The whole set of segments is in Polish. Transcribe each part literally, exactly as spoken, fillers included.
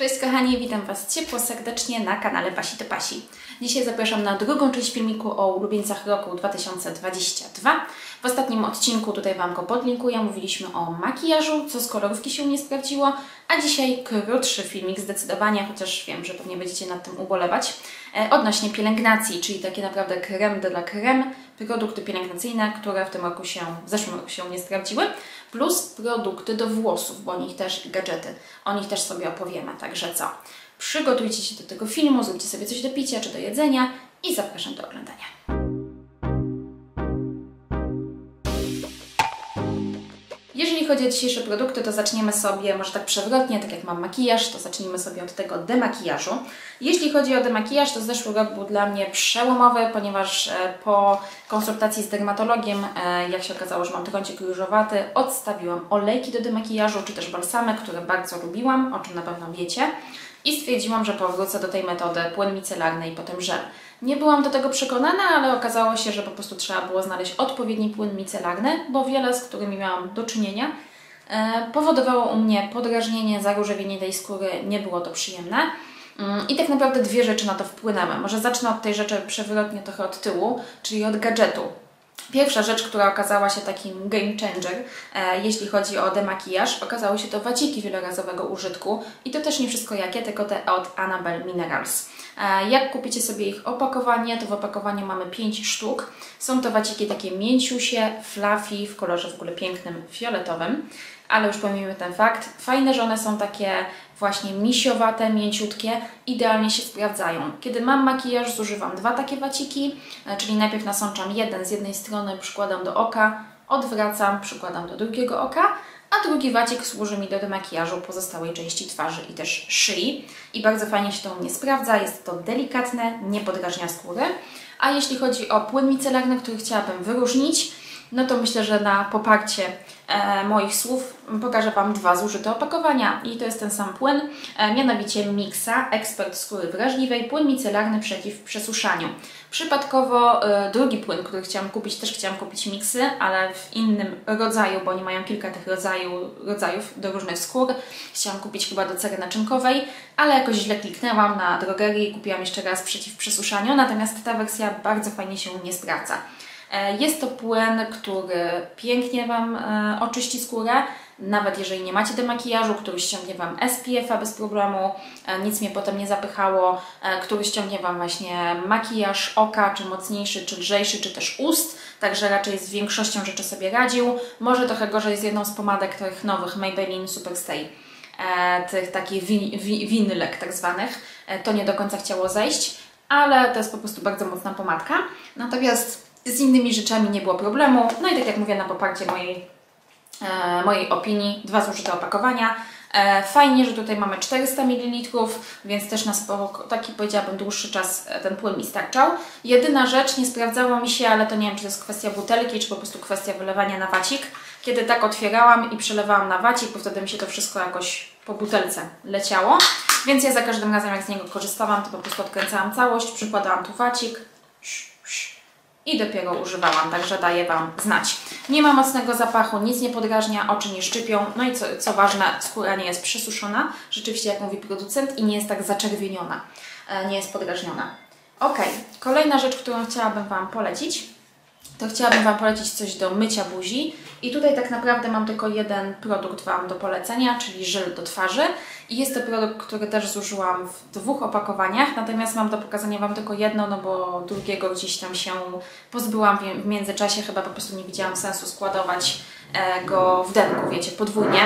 Cześć kochani, witam Was ciepło, serdecznie na kanale Basi to Pasi. Dzisiaj zapraszam na drugą część filmiku o ulubieńcach roku dwa tysiące dwudziestym drugim. W ostatnim odcinku, tutaj Wam go podlinkuję, mówiliśmy o makijażu, co z kolorówki się nie sprawdziło, a dzisiaj krótszy filmik zdecydowanie, chociaż wiem, że pewnie będziecie nad tym ubolewać, e, odnośnie pielęgnacji, czyli takie naprawdę creme de la creme, produkty pielęgnacyjne, które w tym roku się, w zeszłym roku się nie sprawdziły, plus produkty do włosów, bo o nich też gadżety, o nich też sobie opowiemy, także co? Przygotujcie się do tego filmu, zróbcie sobie coś do picia czy do jedzenia i zapraszam do oglądania. Jeżeli chodzi o dzisiejsze produkty, to zaczniemy sobie, może tak przewrotnie, tak jak mam makijaż, to zacznijmy sobie od tego demakijażu. Jeśli chodzi o demakijaż, to zeszły rok był dla mnie przełomowy, ponieważ po konsultacji z dermatologiem, jak się okazało, że mam trądzik różowaty, odstawiłam olejki do demakijażu, czy też balsamy, które bardzo lubiłam, o czym na pewno wiecie. I stwierdziłam, że powrócę do tej metody płyn micelarny i potem żel. Nie byłam do tego przekonana, ale okazało się, że po prostu trzeba było znaleźć odpowiedni płyn micelarny, bo wiele, z którymi miałam do czynienia, e, powodowało u mnie podrażnienie, zaróżowienie tej skóry, nie było to przyjemne. Mm, I tak naprawdę dwie rzeczy na to wpłynęły. Może zacznę od tej rzeczy przewrotnie trochę od tyłu, czyli od gadżetu. Pierwsza rzecz, która okazała się takim game changer, e, jeśli chodzi o demakijaż, okazały się to waciki wielorazowego użytku i to też nie wszystko jakie, tylko te od Annabelle Minerals. E, jak kupicie sobie ich opakowanie, to w opakowaniu mamy pięć sztuk. Są to waciki takie mięciusie, fluffy, w kolorze w ogóle pięknym, fioletowym. Ale już pomijmy ten fakt, fajne, że one są takie właśnie misiowate, mięciutkie, idealnie się sprawdzają. Kiedy mam makijaż, zużywam dwa takie waciki, czyli najpierw nasączam jeden z jednej strony, przykładam do oka, odwracam, przykładam do drugiego oka, a drugi wacik służy mi do demakijażu pozostałej części twarzy i też szyi. I bardzo fajnie się to u mnie sprawdza, jest to delikatne, nie podrażnia skóry. A jeśli chodzi o płyn micelarny, który chciałabym wyróżnić, no to myślę, że na poparcie e, moich słów pokażę Wam dwa zużyte opakowania i to jest ten sam płyn, e, mianowicie Mixa Ekspert Skóry Wrażliwej, płyn micelarny przeciw przesuszaniu. Przypadkowo e, drugi płyn, który chciałam kupić, też chciałam kupić Mixy, ale w innym rodzaju, bo oni mają kilka tych rodzaju, rodzajów do różnych skór. Chciałam kupić chyba do cery naczynkowej, ale jakoś źle kliknęłam na drogerii i kupiłam jeszcze raz przeciw przesuszaniu, natomiast ta wersja bardzo fajnie się nie sprawdza. Jest to płyn, który pięknie Wam e, oczyści skórę, nawet jeżeli nie macie demakijażu, który ściągnie Wam S P F a bez problemu, e, nic mnie potem nie zapychało, e, który ściągnie Wam właśnie makijaż oka, czy mocniejszy, czy lżejszy, czy też ust, także raczej z większością rzeczy sobie radził. Może trochę gorzej z jedną z pomadek tych nowych Maybelline Superstay, e, tych takich win, win, winylek tak zwanych, e, to nie do końca chciało zejść, ale to jest po prostu bardzo mocna pomadka. Natomiast z innymi rzeczami nie było problemu. No i tak jak mówię, na poparcie mojej, e, mojej opinii, dwa zużyte opakowania. E, fajnie, że tutaj mamy czterysta mililitrów, więc też na sporo, taki powiedziałabym dłuższy czas ten płyn mi starczał. Jedyna rzecz, nie sprawdzało mi się, ale to nie wiem, czy to jest kwestia butelki, czy po prostu kwestia wylewania na wacik. Kiedy tak otwierałam i przelewałam na wacik, bo wtedy mi się to wszystko jakoś po butelce leciało. Więc ja za każdym razem, jak z niego korzystałam, to po prostu odkręcałam całość, przykładałam tu wacik i dopiero używałam, także daję Wam znać. Nie ma mocnego zapachu, nic nie podrażnia, oczy nie szczypią, no i co, co ważne, skóra nie jest przesuszona, rzeczywiście jak mówi producent, i nie jest tak zaczerwieniona, nie jest podrażniona. Ok, kolejna rzecz, którą chciałabym Wam polecić, to chciałabym Wam polecić coś do mycia buzi i tutaj tak naprawdę mam tylko jeden produkt Wam do polecenia, czyli żel do twarzy i jest to produkt, który też zużyłam w dwóch opakowaniach, natomiast mam do pokazania Wam tylko jedno, no bo drugiego gdzieś tam się pozbyłam w międzyczasie, chyba po prostu nie widziałam sensu składować go w denku, wiecie, podwójnie.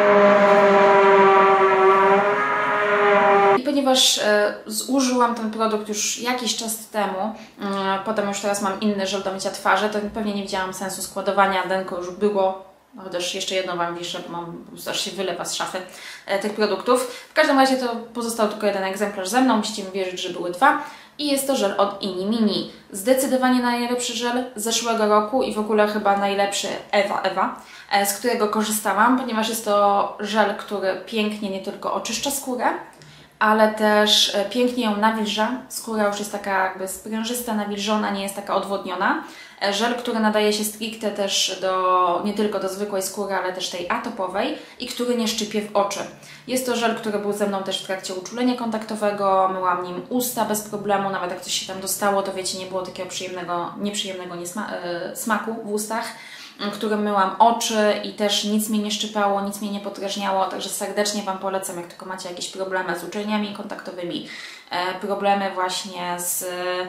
I ponieważ e, zużyłam ten produkt już jakiś czas temu, e, potem już teraz mam inny żel do mycia twarzy, to pewnie nie widziałam sensu składowania, denko już było, chociaż jeszcze jedno Wam wiszę, bo mam, aż się wylewa z szafy e, tych produktów. W każdym razie to pozostał tylko jeden egzemplarz ze mną, musicie mi wierzyć, że były dwa. I jest to żel od Ini Mini. Zdecydowanie najlepszy żel z zeszłego roku i w ogóle chyba najlepszy Ewa Ewa, e, z którego korzystałam, ponieważ jest to żel, który pięknie nie tylko oczyszcza skórę, ale też pięknie ją nawilża. Skóra już jest taka jakby sprężysta, nawilżona, nie jest taka odwodniona. Żel, który nadaje się stricte też do, nie tylko do zwykłej skóry, ale też tej atopowej i który nie szczypie w oczy. Jest to żel, który był ze mną też w trakcie uczulenia kontaktowego, myłam nim usta bez problemu, nawet jak coś się tam dostało, to wiecie, nie było takiego przyjemnego, nieprzyjemnego niesma yy, smaku w ustach, którym myłam oczy i też nic mnie nie szczypało, nic mnie nie podrażniało, także serdecznie Wam polecam, jak tylko macie jakieś problemy z uczelniami kontaktowymi, e, problemy właśnie z,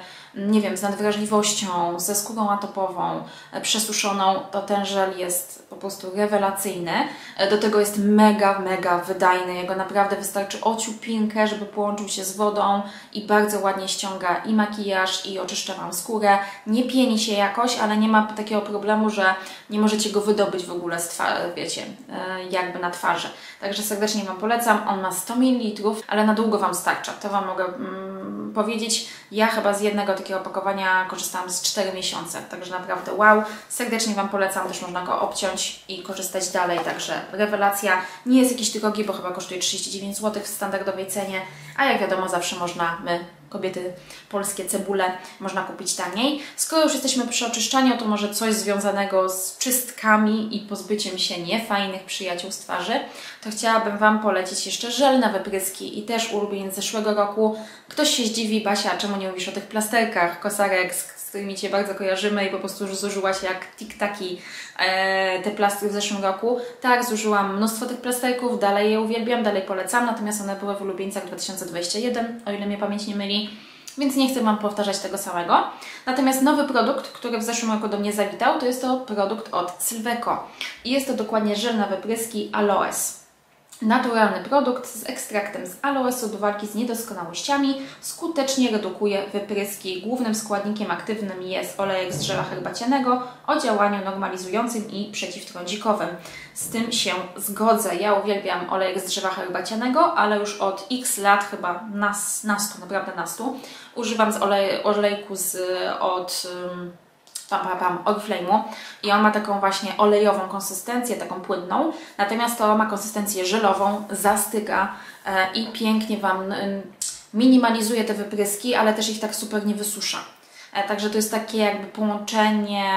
nie wiem, z nadwrażliwością, ze skórą atopową, e, przesuszoną, to ten żel jest po prostu rewelacyjny. E, do tego jest mega, mega wydajny. Jego naprawdę wystarczy ociupinkę, żeby połączył się z wodą i bardzo ładnie ściąga i makijaż, i oczyszcza Wam skórę. Nie pieni się jakoś, ale nie ma takiego problemu, że nie możecie go wydobyć w ogóle z twarzy, wiecie, e, jakby na twarzy. Także serdecznie Wam polecam. On ma sto mililitrów, ale na długo Wam starcza. To Wam mogę mm, powiedzieć. Ja chyba z jednego takiego opakowania korzystałam z cztery miesiące, także naprawdę wow. Serdecznie Wam polecam, też można go obciąć i korzystać dalej, także rewelacja. Nie jest jakiś drogi, bo chyba kosztuje trzydzieści dziewięć złotych w standardowej cenie, a jak wiadomo zawsze można, my kobiety polskie, cebule, można kupić taniej. Skoro już jesteśmy przy oczyszczaniu, to może coś związanego z czystkami i pozbyciem się niefajnych przyjaciół z twarzy, to chciałabym Wam polecić jeszcze żel na wypryski i też ulubieniec zeszłego roku. Ktoś się zdziwi, Basia, czemu nie mówisz o tych plasterkach, kosarek, z którymi Cię bardzo kojarzymy i po prostu już zużyłaś jak tiktaki e, te plastry w zeszłym roku. Tak, zużyłam mnóstwo tych plasterków, dalej je uwielbiam, dalej polecam, natomiast one były w ulubieńcach dwa tysiące dwudziestym pierwszym, o ile mnie pamięć nie myli, więc nie chcę Wam powtarzać tego samego. Natomiast nowy produkt, który w zeszłym roku do mnie zawitał, to jest to produkt od Sylveco i jest to dokładnie żel na wypryski Aloes. Naturalny produkt z ekstraktem z aloesu do walki z niedoskonałościami, skutecznie redukuje wypryski. Głównym składnikiem aktywnym jest olejek z drzewa herbacianego o działaniu normalizującym i przeciwtrądzikowym. Z tym się zgodzę. Ja uwielbiam olejek z drzewa herbacianego, ale już od x lat, chyba nas, nastu, naprawdę nastu, używam z olej, olejku z, od... Um, Pam, pam, pam, Oriflame'u i on ma taką właśnie olejową konsystencję, taką płynną, natomiast to ma konsystencję żelową, zastyga e, i pięknie Wam e, minimalizuje te wypryski, ale też ich tak super nie wysusza. E, także to jest takie jakby połączenie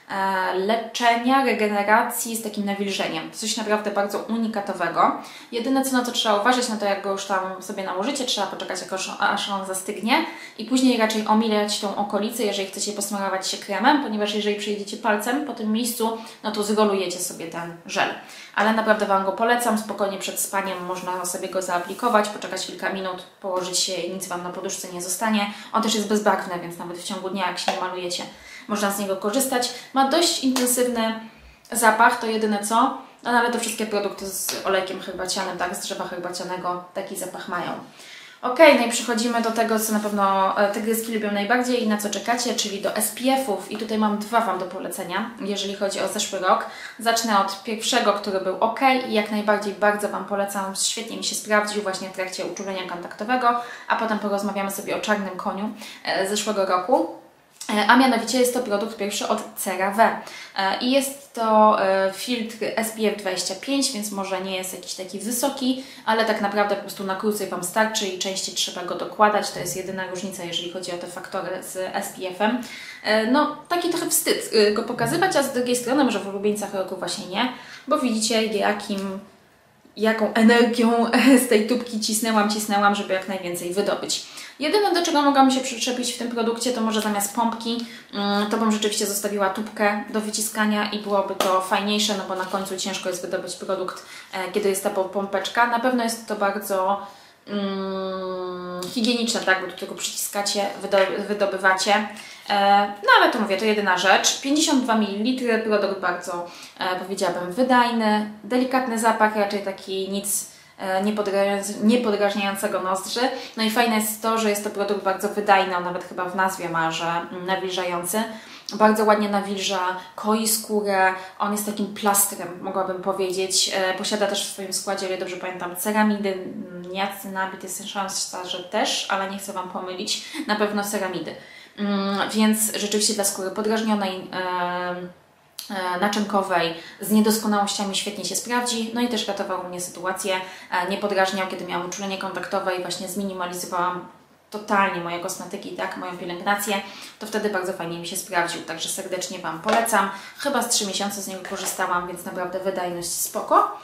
e, leczenia, regeneracji z takim nawilżeniem. Coś naprawdę bardzo unikatowego. Jedyne co na to trzeba uważać, na to jak go już tam sobie nałożycie, trzeba poczekać aż on zastygnie i później raczej omijać tą okolicę, jeżeli chcecie posmarować się kremem, ponieważ jeżeli przejedziecie palcem po tym miejscu, no to zrolujecie sobie ten żel. Ale naprawdę Wam go polecam, spokojnie przed spaniem można sobie go zaaplikować, poczekać kilka minut, położyć się i nic Wam na poduszce nie zostanie. On też jest bezbarwny, więc nawet w ciągu dnia, jak się nie malujecie, można z niego korzystać. Ma dość intensywny zapach, to jedyne co, no ale to wszystkie produkty z olejkiem herbacianym, tak, z drzewa herbacianego taki zapach mają. Ok, no i przechodzimy do tego, co na pewno tygryski lubią najbardziej i na co czekacie, czyli do S P F-ów. I tutaj mam dwa Wam do polecenia, jeżeli chodzi o zeszły rok. Zacznę od pierwszego, który był ok i jak najbardziej bardzo Wam polecam. Świetnie mi się sprawdził właśnie w trakcie uczulenia kontaktowego, a potem porozmawiamy sobie o czarnym koniu z zeszłego roku. A mianowicie jest to produkt pierwszy od CeraVe i jest to filtr S P F dwadzieścia pięć, więc może nie jest jakiś taki wysoki, ale tak naprawdę po prostu na krócej Wam starczy i częściej trzeba go dokładać. To jest jedyna różnica, jeżeli chodzi o te faktory z S P F-em. No, taki trochę wstyd go pokazywać, a z drugiej strony może w ulubieńcach roku właśnie nie, bo widzicie jakim, jaką energią z tej tubki cisnęłam, cisnęłam, żeby jak najwięcej wydobyć. Jedyne, do czego mogłam się przyczepić w tym produkcie, to może zamiast pompki, to bym rzeczywiście zostawiła tubkę do wyciskania i byłoby to fajniejsze, no bo na końcu ciężko jest wydobyć produkt, kiedy jest ta pompeczka. Na pewno jest to bardzo mm, higieniczne, tak, bo do tego przyciskacie, wydobywacie. No ale to mówię, to jedyna rzecz. pięćdziesiąt dwa mililitry, produkt bardzo, powiedziałabym, wydajny, delikatny zapach, raczej taki nic niepodgrażniającego nozdrzy. No i fajne jest to, że jest to produkt bardzo wydajny, on nawet chyba w nazwie ma, że nawilżający. Bardzo ładnie nawilża, koi skórę, on jest takim plastrem, mogłabym powiedzieć. Posiada też w swoim składzie, o ile dobrze pamiętam, ceramidy, niacinamid, jest szansa, że też, ale nie chcę Wam pomylić, na pewno ceramidy. Więc rzeczywiście dla skóry podrażnionej, naczynkowej, z niedoskonałościami świetnie się sprawdzi. No i też ratował mnie sytuację, nie podrażniał, kiedy miałam uczulenie kontaktowe i właśnie zminimalizowałam totalnie moje kosmetyki, tak, moją pielęgnację, to wtedy bardzo fajnie mi się sprawdził, także serdecznie Wam polecam. Chyba z trzy miesiące z niego korzystałam, więc naprawdę wydajność spoko.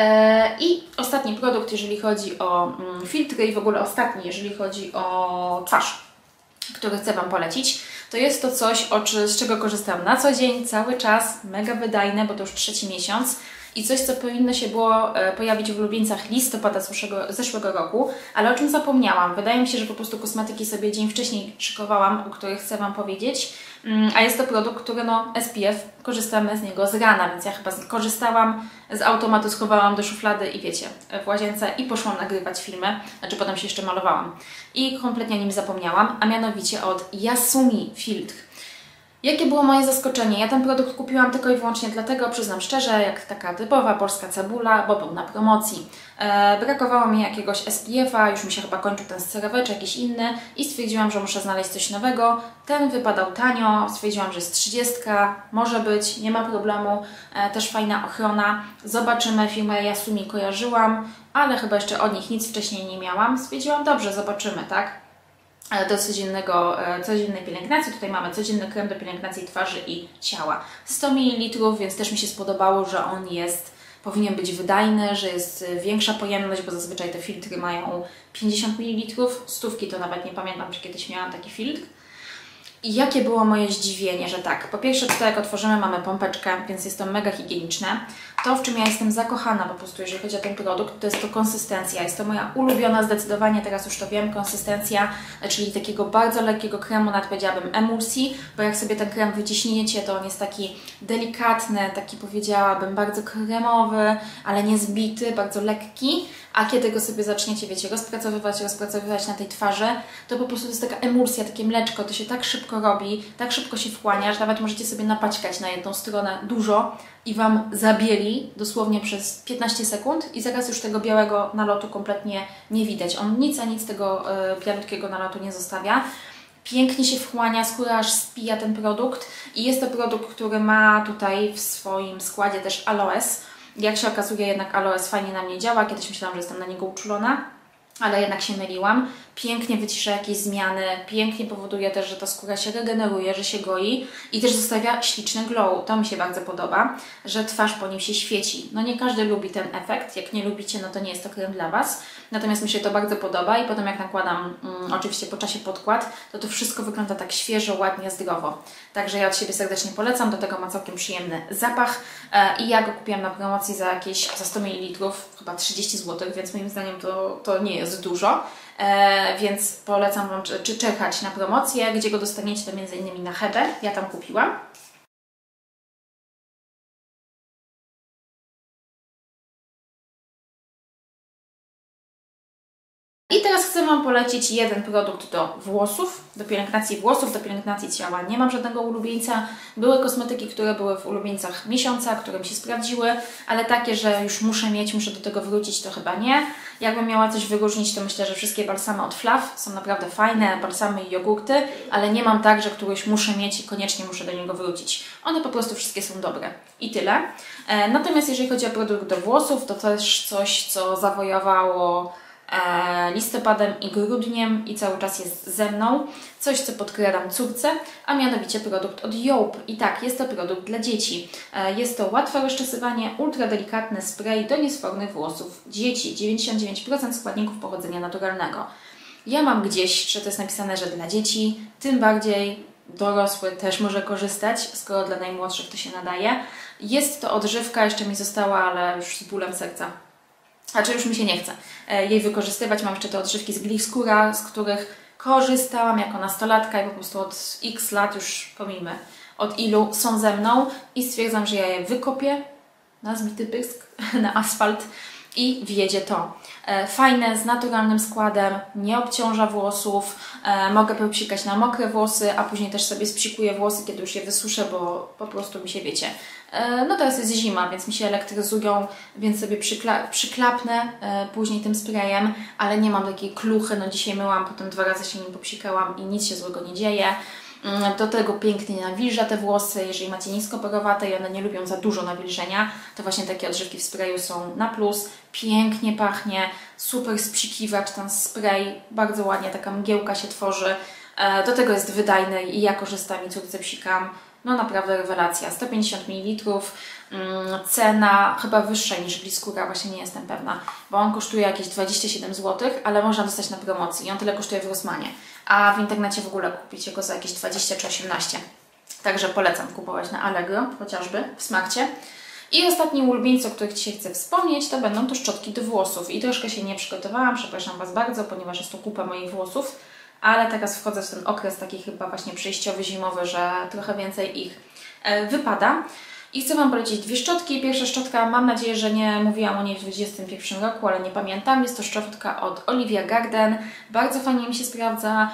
I ostatni produkt, jeżeli chodzi o filtry i w ogóle ostatni, jeżeli chodzi o twarz, który chcę Wam polecić, to jest to coś, z czego korzystam na co dzień, cały czas, mega wydajne, bo to już trzeci miesiąc i coś, co powinno się było pojawić w ulubieńcach listopada zeszłego, zeszłego roku, ale o czym zapomniałam. Wydaje mi się, że po prostu kosmetyki sobie dzień wcześniej szykowałam, o których chcę Wam powiedzieć, a jest to produkt, który no S P F, korzystamy z niego z rana, więc ja chyba korzystałam, z automatu schowałam do szuflady i wiecie, w łazience i poszłam nagrywać filmy, znaczy potem się jeszcze malowałam i kompletnie o nim zapomniałam, a mianowicie od Yasumi Filtr. Jakie było moje zaskoczenie? Ja ten produkt kupiłam tylko i wyłącznie dlatego, przyznam szczerze, jak taka typowa polska cebula, bo był na promocji. E, brakowało mi jakiegoś S P F a, już mi się chyba kończył ten sterowy czy jakiś inny i stwierdziłam, że muszę znaleźć coś nowego. Ten wypadał tanio, stwierdziłam, że jest trzydziestka, może być, nie ma problemu, e, też fajna ochrona. Zobaczymy, firmę Yasumi kojarzyłam, ale chyba jeszcze od nich nic wcześniej nie miałam. Stwierdziłam, dobrze, zobaczymy, tak? Do codziennego, codziennej pielęgnacji. Tutaj mamy codzienny krem do pielęgnacji twarzy i ciała. sto mililitrów, więc też mi się spodobało, że on jest, powinien być wydajny, że jest większa pojemność, bo zazwyczaj te filtry mają pięćdziesiąt mililitrów. Stówki to nawet nie pamiętam, czy kiedyś miałam taki filtr. I jakie było moje zdziwienie, że tak, po pierwsze tutaj jak otworzymy mamy pompeczkę, więc jest to mega higieniczne. To, w czym ja jestem zakochana po prostu, jeżeli chodzi o ten produkt, to jest to konsystencja. Jest to moja ulubiona zdecydowanie, teraz już to wiem, konsystencja, czyli takiego bardzo lekkiego kremu, nawet powiedziałabym emulsji, bo jak sobie ten krem wyciśniecie, to on jest taki delikatny, taki powiedziałabym bardzo kremowy, ale nie zbity, bardzo lekki. A kiedy go sobie zaczniecie, wiecie, rozpracowywać, rozpracowywać na tej twarzy, to po prostu to jest taka emulsja, takie mleczko, to się tak szybko robi, tak szybko się wchłania, że nawet możecie sobie napaćkać na jedną stronę dużo i Wam zabieli dosłownie przez piętnaście sekund i zaraz już tego białego nalotu kompletnie nie widać. On nic a nic tego y, bialutkiego nalotu nie zostawia. Pięknie się wchłania, skóra aż spija ten produkt i jest to produkt, który ma tutaj w swoim składzie też aloes. Jak się okazuje, jednak aloes fajnie na mnie działa. Kiedyś myślałam, że jestem na niego uczulona, ale jednak się myliłam. Pięknie wycisza jakieś zmiany, pięknie powoduje też, że ta skóra się regeneruje, że się goi i też zostawia śliczny glow. To mi się bardzo podoba, że twarz po nim się świeci. No nie każdy lubi ten efekt, jak nie lubicie, no to nie jest to krem dla Was. Natomiast mi się to bardzo podoba i potem jak nakładam mm, oczywiście po czasie podkład, to to wszystko wygląda tak świeżo, ładnie, zdrowo. Także ja od siebie serdecznie polecam, do tego ma całkiem przyjemny zapach e, i ja go kupiłam na promocji za jakieś, za sto mililitrów, chyba trzydzieści złotych, więc moim zdaniem to, to nie jest dużo. E, więc polecam Wam czy, czy czekać na promocję, gdzie go dostaniecie, to między innymi na Hebe, ja tam kupiłam. I teraz chcę Wam polecić jeden produkt do włosów, do pielęgnacji włosów, do pielęgnacji ciała. Nie mam żadnego ulubieńca. Były kosmetyki, które były w ulubieńcach miesiąca, które mi się sprawdziły, ale takie, że już muszę mieć, muszę do tego wrócić, to chyba nie. Jakbym miała coś wyróżnić, to myślę, że wszystkie balsamy od Fluff są naprawdę fajne, balsamy i jogurty, ale nie mam tak, że któryś muszę mieć i koniecznie muszę do niego wrócić. One po prostu wszystkie są dobre. I tyle. E, natomiast jeżeli chodzi o produkt do włosów, to też coś, co zawojowało listopadem i grudniem i cały czas jest ze mną. Coś, co podkradam córce, a mianowicie produkt od Joop. I tak, jest to produkt dla dzieci. Jest to łatwe rozczesywanie, ultra delikatny spray do niesfornych włosów dzieci. dziewięćdziesiąt dziewięć procent składników pochodzenia naturalnego. Ja mam gdzieś, że to jest napisane, że dla dzieci, tym bardziej dorosły też może korzystać, skoro dla najmłodszych to się nadaje. Jest to odżywka, jeszcze mi została, ale już z bólem serca. Znaczy już mi się nie chce jej wykorzystywać. Mam jeszcze te odżywki z Gliscura, z których korzystałam jako nastolatka i po prostu od x lat, już pomijmy od ilu, są ze mną i stwierdzam, że ja je wykopię na zbity pysk, na asfalt i wjedzie to. Fajne, z naturalnym składem, nie obciąża włosów, mogę pełpsikać na mokre włosy, a później też sobie spsikuję włosy, kiedy już je wysuszę, bo po prostu mi się, wiecie, no teraz jest zima, więc mi się elektryzują, więc sobie przykla przyklapnę później tym sprayem, ale nie mam takiej kluchy, no dzisiaj myłam, potem dwa razy się nim popsikałam i nic się złego nie dzieje. Do tego pięknie nawilża te włosy. Jeżeli macie niskoporowate i one nie lubią za dużo nawilżenia, to właśnie takie odżywki w sprayu są na plus. Pięknie pachnie, super spsikiwacz ten spray, bardzo ładnie taka mgiełka się tworzy. Do tego jest wydajny i ja korzystam i córce psikam. No naprawdę rewelacja. sto pięćdziesiąt mililitrów. Cena chyba wyższa niż Gliscura, właśnie nie jestem pewna, bo on kosztuje jakieś dwadzieścia siedem złotych, ale można dostać na promocji i on tyle kosztuje w Rossmanie, a w internecie w ogóle kupicie go za jakieś dwadzieścia czy osiemnaście. Także polecam kupować na Allegro, chociażby w Smarcie. I ostatni ulubieńcy, o których Dzisiaj chcę wspomnieć, to będą to szczotki do włosów. I troszkę się nie przygotowałam, przepraszam Was bardzo, ponieważ jest to kupa moich włosów, ale teraz wchodzę w ten okres taki chyba właśnie przejściowy, zimowy, że trochę więcej ich e, wypada. I chcę Wam polecić dwie szczotki. Pierwsza szczotka, mam nadzieję, że nie mówiłam o niej w dwudziestym pierwszym roku, ale nie pamiętam. Jest to szczotka od Olivia Garden. Bardzo fajnie mi się sprawdza.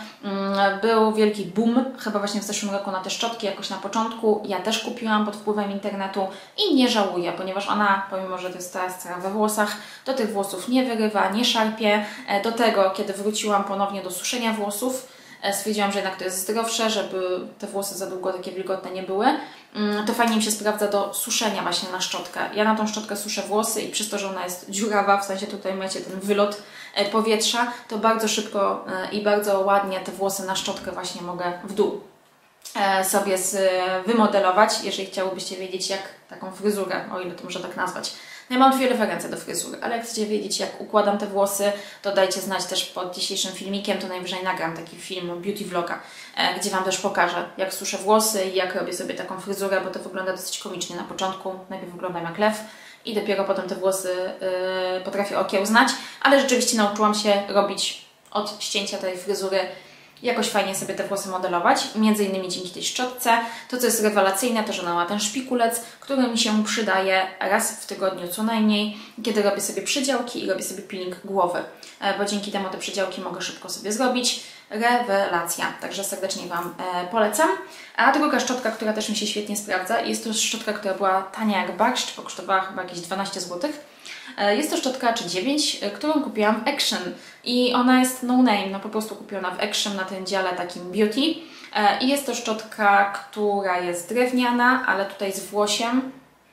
Był wielki boom, chyba właśnie w zeszłym roku na te szczotki, jakoś na początku. Ja też kupiłam pod wpływem internetu i nie żałuję, ponieważ ona, pomimo że to jest teraz cała we włosach, do tych włosów nie wyrywa, nie szarpie. Do tego, kiedy wróciłam ponownie do suszenia włosów, stwierdziłam, że jednak to jest zdrowsze, żeby te włosy za długo takie wilgotne nie były. To fajnie mi się sprawdza do suszenia właśnie na szczotkę. Ja na tą szczotkę suszę włosy i przez to, że ona jest dziurawa, w sensie tutaj macie ten wylot powietrza, to bardzo szybko i bardzo ładnie te włosy na szczotkę właśnie mogę w dół sobie wymodelować, jeżeli chciałybyście wiedzieć, jak taką fryzurę, o ile to można tak nazwać. No ja mam dwie referencje do fryzury, ale jak chcecie wiedzieć, jak układam te włosy, to dajcie znać też pod dzisiejszym filmikiem, to najwyżej nagram taki film beauty vloga, gdzie Wam też pokażę, jak suszę włosy i jak robię sobie taką fryzurę, bo to wygląda dosyć komicznie na początku. Najpierw wyglądam jak lew i dopiero potem te włosy yy, potrafię okiełznać, ale rzeczywiście nauczyłam się robić od ścięcia tej fryzury jakoś fajnie sobie te włosy modelować, między innymi dzięki tej szczotce. To, co jest rewelacyjne, to, że ona ma ten szpikulec, który mi się przydaje raz w tygodniu co najmniej, kiedy robię sobie przydziałki i robię sobie peeling głowy, bo dzięki temu te przydziałki mogę szybko sobie zrobić. Rewelacja, także serdecznie Wam e, polecam. A druga szczotka, która też mi się świetnie sprawdza, jest to szczotka, która była tania jak barszcz, bo kosztowała chyba jakieś dwanaście złotych. Jest to szczotka czy dziewięć, którą kupiłam w Action i ona jest no name, no po prostu kupiona w Action na tym dziale takim beauty. I jest to szczotka, która jest drewniana, ale tutaj z włosiem,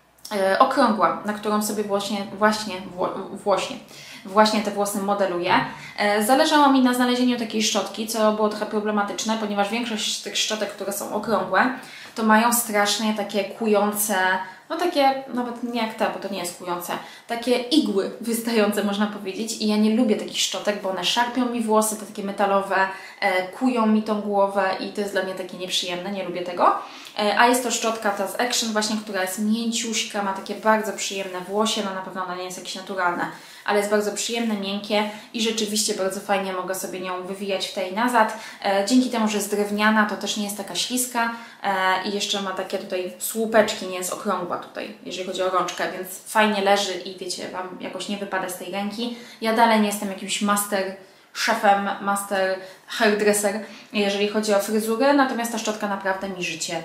e, okrągła, na którą sobie właśnie, właśnie, wło, właśnie, właśnie te włosy modeluję. E, zależało mi na znalezieniu takiej szczotki, co było trochę problematyczne, ponieważ większość tych szczotek, które są okrągłe, to mają strasznie takie kujące, no takie, nawet nie jak te, bo to nie jest kujące, takie igły wystające, można powiedzieć, i ja nie lubię takich szczotek, bo one szarpią mi włosy, te takie metalowe, e, kują mi tą głowę i to jest dla mnie takie nieprzyjemne, nie lubię tego. E, a jest to szczotka ta z Action właśnie, która jest mięciuśka, ma takie bardzo przyjemne włosie, no na pewno ona nie jest jakieś naturalne, ale jest bardzo przyjemne, miękkie i rzeczywiście bardzo fajnie mogę sobie nią wywijać w tej nazad. E, dzięki temu, że jest drewniana, to też nie jest taka śliska e, i jeszcze ma takie tutaj słupeczki, nie jest okrągła tutaj, jeżeli chodzi o rączkę, więc fajnie leży i wiecie, Wam jakoś nie wypada z tej ręki. Ja dalej nie jestem jakimś master szefem, master hairdresser, jeżeli chodzi o fryzurę, natomiast ta szczotka naprawdę mi życie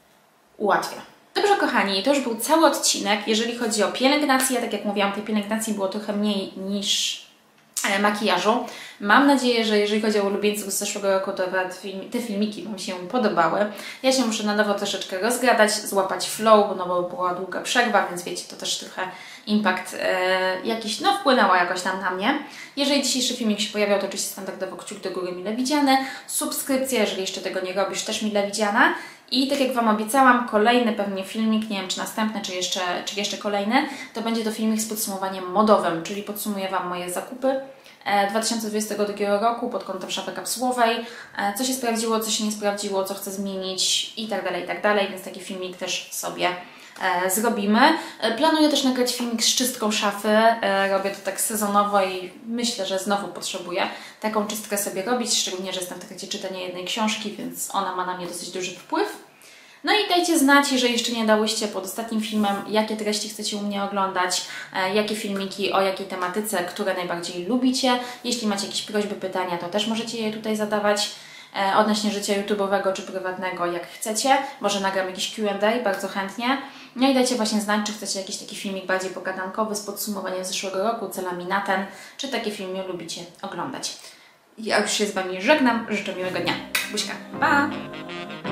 ułatwia. Dobrze, kochani, to już był cały odcinek. Jeżeli chodzi o pielęgnację, tak jak mówiłam, tej pielęgnacji było trochę mniej niż e, makijażu. Mam nadzieję, że jeżeli chodzi o ulubieńców z zeszłego roku, to te, film, te filmiki Wam się podobały. Ja się muszę na nowo troszeczkę rozgadać, złapać flow, no bo była długa przerwa, więc wiecie, to też trochę impact e, jakiś, no wpłynęła jakoś tam na mnie. Jeżeli dzisiejszy filmik się pojawiał, to oczywiście standardowo kciuk do góry mile widziany. Subskrypcja, jeżeli jeszcze tego nie robisz, też mile widziana. I tak jak Wam obiecałam, kolejny pewnie filmik, nie wiem czy następny, czy jeszcze, czy jeszcze kolejny, to będzie to filmik z podsumowaniem modowym, czyli podsumuję Wam moje zakupy dwa tysiące dwudziestego drugiego roku pod kątem szafy kapsułowej, co się sprawdziło, co się nie sprawdziło, co chcę zmienić i tak dalej, i tak dalej, więc taki filmik też sobie e, zrobimy. E, planuję też nagrać filmik z czystką szafy, e, robię to tak sezonowo i myślę, że znowu potrzebuję taką czystkę sobie robić, szczególnie, że jestem w trakcie czytania jednej książki, więc ona ma na mnie dosyć duży wpływ. No i dajcie znać, jeżeli jeszcze nie dałyście pod ostatnim filmem, jakie treści chcecie u mnie oglądać, e, jakie filmiki, o jakiej tematyce, które najbardziej lubicie. Jeśli macie jakieś prośby, pytania, to też możecie je tutaj zadawać e, odnośnie życia YouTube'owego czy prywatnego, jak chcecie. Może nagram jakiś Q and A, bardzo chętnie. No i dajcie właśnie znać, czy chcecie jakiś taki filmik bardziej pogadankowy z podsumowaniem zeszłego roku, celami na ten, czy takie filmy lubicie oglądać. Ja już się z Wami żegnam, życzę miłego dnia. Buźka, pa!